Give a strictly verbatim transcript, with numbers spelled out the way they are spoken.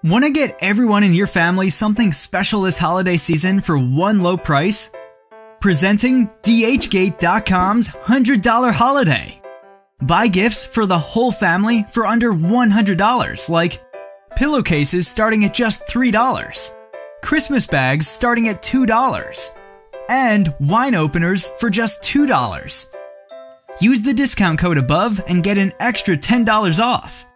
Want to get everyone in your family something special this holiday season for one low price? Presenting D H gate dot com's one hundred dollar holiday. Buy gifts for the whole family for under one hundred dollars, like pillowcases starting at just three dollars, Christmas bags starting at two dollars, and wine openers for just two dollars. Use the discount code above and get an extra ten dollars off.